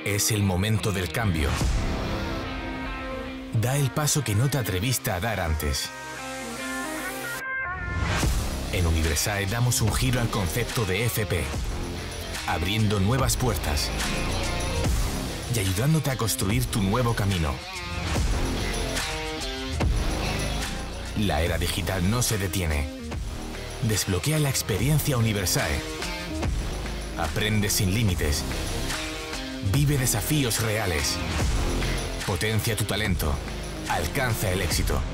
Es el momento del cambio. Da el paso que no te atreviste a dar antes. En Universae damos un giro al concepto de FP, abriendo nuevas puertas y ayudándote a construir tu nuevo camino. La era digital no se detiene. Desbloquea la experiencia Universae. Aprende sin límites. Vive desafíos reales. Potencia tu talento. Alcanza el éxito.